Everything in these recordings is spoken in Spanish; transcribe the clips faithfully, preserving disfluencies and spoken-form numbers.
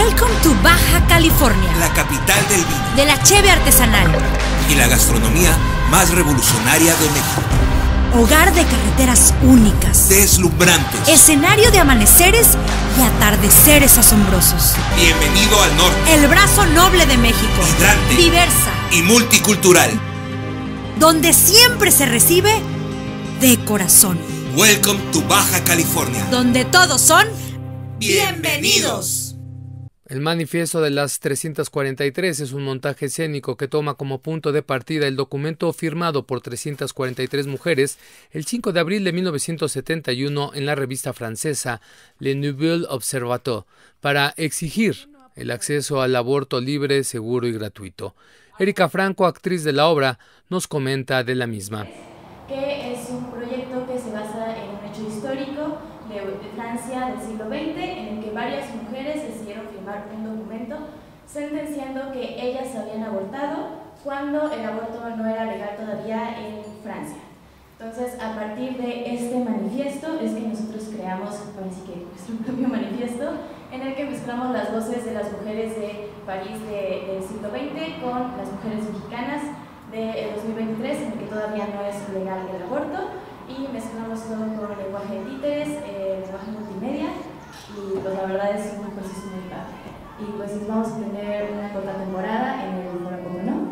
Welcome to Baja California, la capital del vino, de la cheve artesanal y la gastronomía más revolucionaria de México. Hogar de carreteras únicas, deslumbrantes, escenario de amaneceres y atardeceres asombrosos. Bienvenido al norte, el brazo noble de México, vibrante, diversa y multicultural, donde siempre se recibe de corazón. Welcome to Baja California, donde todos son bienvenidos. El manifiesto de las trescientas cuarenta y tres es un montaje escénico que toma como punto de partida el documento firmado por trescientas cuarenta y tres mujeres el cinco de abril de mil novecientos setenta y uno en la revista francesa Le Nouvel Observateur para exigir el acceso al aborto libre, seguro y gratuito. Erika Franco, actriz de la obra, nos comenta de la misma. Que es un proyecto que se basa en un hecho histórico de Francia del siglo veinte, en el que varias mujeres decidieron firmar un documento sentenciando que ellas habían abortado cuando el aborto no era legal todavía en Francia. Entonces, a partir de este manifiesto es que nosotros creamos, parece que nuestro propio manifiesto, en el que mezclamos las voces de las mujeres de París de, del siglo veinte con las mujeres mexicanas del dos mil veintitrés, en el que todavía no es legal el aborto, y mezclamos todo con el lenguaje de títeres, el lenguaje multimedia, y pues la verdad es un proceso muy padre. Y pues vamos a tener una corta temporada en el Foro Como No.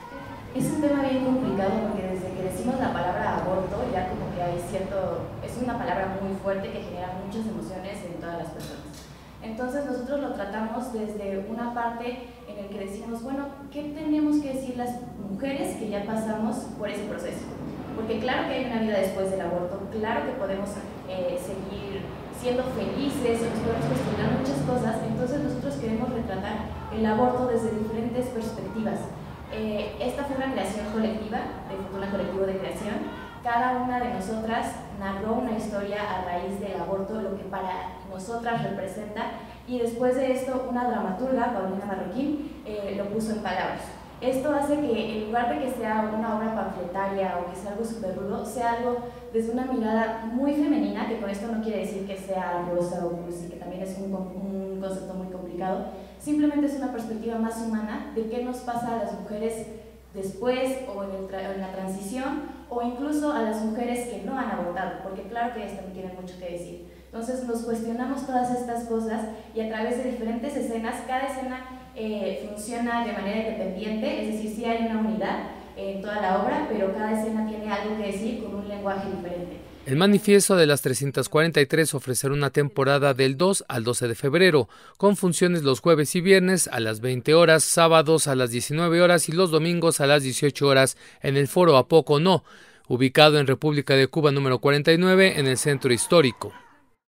Es un tema bien complicado porque desde que decimos la palabra aborto ya como que hay cierto, es una palabra muy fuerte que genera muchas emociones en todas las personas. Entonces nosotros lo tratamos desde una parte en el que decimos, bueno, ¿qué tenemos que decir las mujeres que ya pasamos por ese proceso? Porque claro que hay una vida después del aborto, claro que podemos eh, seguir siendo felices, nos podemos cuestionar muchas cosas, entonces nosotros queremos retratar el aborto desde diferentes perspectivas. Eh, esta fue una creación colectiva, de Fortuna Colectivo de Creación. Cada una de nosotras narró una historia a raíz del aborto, lo que para nosotras representa, y después de esto una dramaturga, Paulina Marroquín, eh, lo puso en palabras. Esto hace que en lugar de que sea una obra panfletaria o que sea algo súper rudo, sea algo desde una mirada muy femenina, que con esto no quiere decir que sea rosa o cursi, que también es un, un concepto muy complicado, simplemente es una perspectiva más humana de qué nos pasa a las mujeres después o en, el en la transición, o incluso a las mujeres que no han abortado, porque claro que ellas también tienen mucho que decir. Entonces nos cuestionamos todas estas cosas y a través de diferentes escenas, cada escena eh, funciona de manera independiente, es decir, sí hay una unidad en toda la obra, pero cada escena tiene algo que decir con un lenguaje diferente. El manifiesto de las trescientas cuarenta y tres ofrecerá una temporada del dos al doce de febrero, con funciones los jueves y viernes a las veinte horas, sábados a las diecinueve horas y los domingos a las dieciocho horas en el Foro A Poco No, ubicado en República de Cuba número cuarenta y nueve en el Centro Histórico.